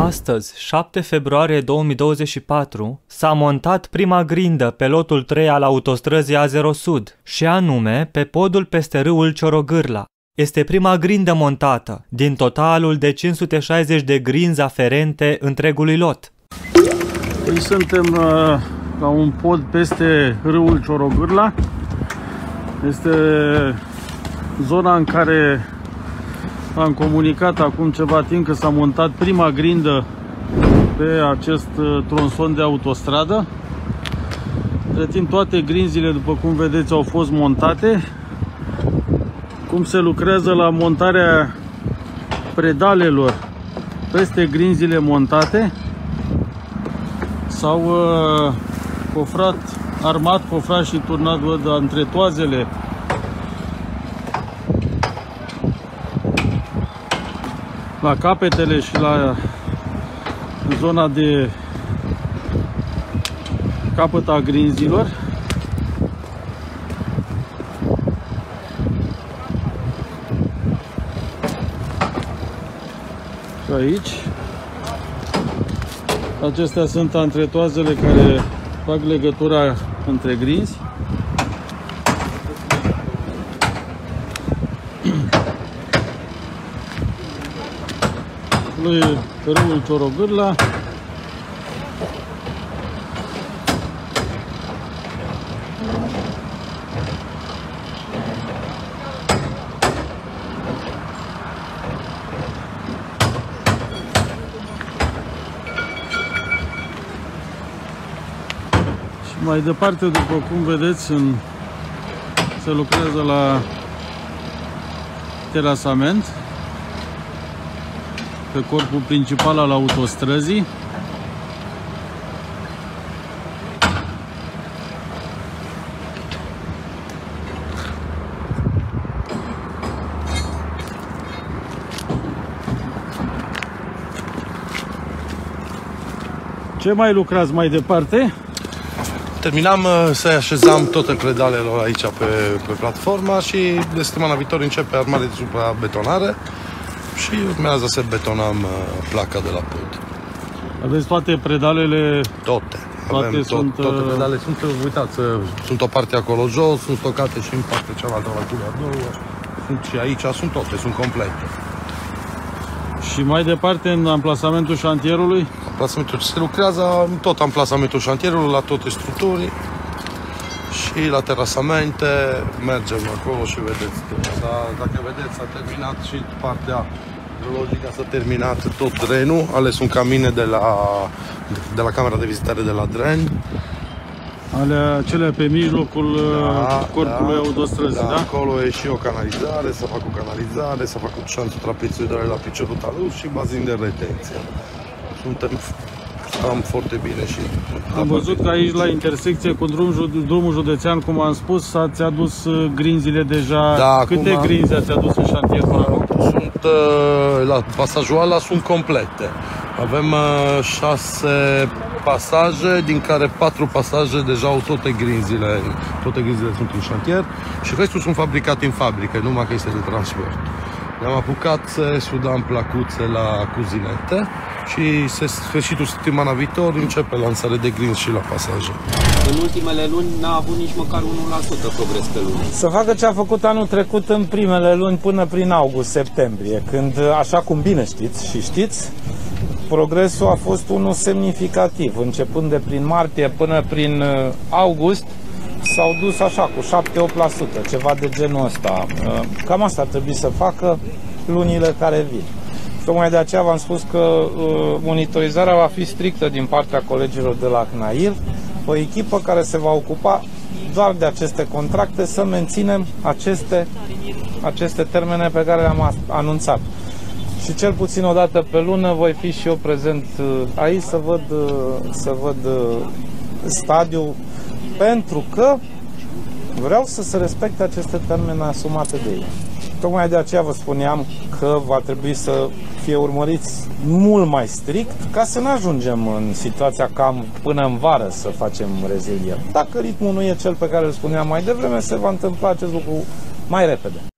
Astăzi, 7 februarie 2024, s-a montat prima grindă pe lotul 3 al autostrăzii A0 Sud, și anume pe podul peste râul Ciorogârla. Este prima grindă montată din totalul de 560 de grinzi aferente întregului lot. Aici suntem la un pod peste râul Ciorogârla. Este zona în care am comunicat acum ceva timp că s-a montat prima grindă pe acest tronson de autostradă. Între timp, toate grinzile, după cum vedeți, au fost montate. Cum se lucrează la montarea pedalelor peste grinzile montate, s-au cofrat și turnat, văd, între toazele la capetele și la zona de capăt a grinzilor. Și aici, acestea sunt antretoazele care fac legătura între grinzi. Lui râul Ciorogârla. Și mai departe, după cum vedeți, se lucrează la terasament pe corpul principal al autostrăzii. Ce mai lucrați mai departe? Terminam să așezam toate pedalele aici pe platforma și de săptămâna viitoare începe armare de suprabetonare și urmează să betonăm placa de la pod. Aveți toate pedalele? Toate. Avem toate pedalele. Uitați, sunt o parte acolo jos, sunt stocate și în partea cealaltă la culoare nouă. Sunt și aici, sunt toate, sunt complete. Și mai departe, în amplasamentul șantierului? Se lucrează tot amplasamentul șantierului, la toate structurii și la terasamente. Mergem acolo și vedeți. Dacă vedeți, s-a terminat și partea hidrologică, s-a terminat tot drenul. Ales sunt camine de la camera de vizitare de la dren. Cele pe mijlocul corpului autostrăzii, da? Acolo e și o canalizare, să fac o canalizare, să fac șanțul trapețioidal la piciorul talus și bazin de retenție. Stăm foarte bine și... Am văzut că aici, la intersecție cu drumul județean, cum am spus, ați adus grinzile deja. Da, câte grinzi ați adus în șantier până acum? Sunt, la pasajul ăla sunt complete. Avem 6 pasaje, din care 4 pasaje deja au toate grinzile sunt în șantier și restul sunt fabricate în fabrică, numai că este de transport. Ne-am apucat să sudăm placuțe la cuzinete și sfârșitul săptămâna viitor începe lansare de grinzi și la pasaje. În ultimele luni n-a avut nici măcar 1% progres pe lună. Să facă ce a făcut anul trecut în primele luni până prin august-septembrie, când, așa cum bine știți și știți, progresul a fost unul semnificativ. Începând de prin martie până prin august, s-au dus așa cu 7-8%, ceva de genul ăsta. Cam asta ar trebui să facă lunile care vin. Tocmai de aceea v-am spus că monitorizarea va fi strictă din partea colegilor de la CNAIL, o echipă care se va ocupa doar de aceste contracte, să menținem aceste termene pe care le-am anunțat. Și cel puțin o dată pe lună voi fi și eu prezent aici să văd stadiul, pentru că vreau să se respecte aceste termene asumate de ei. Tocmai de aceea vă spuneam că va trebui să fie urmăriți mult mai strict ca să nu ajungem în situația cam până în vară să facem reziliere. Dacă ritmul nu e cel pe care îl spuneam mai devreme, se va întâmpla acest lucru mai repede.